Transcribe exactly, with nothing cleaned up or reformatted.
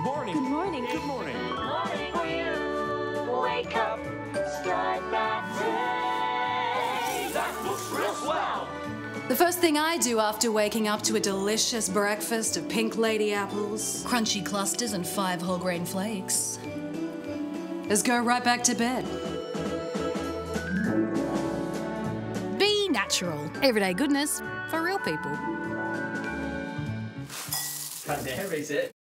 morning. Good morning. Good morning. Morning for you. Wake up, start that day. That looks real swell. The first thing I do after waking up to a delicious breakfast of pink lady apples, crunchy clusters and five whole grain flakes is go right back to bed. Be natural. Everyday goodness for real people. Right there, reset.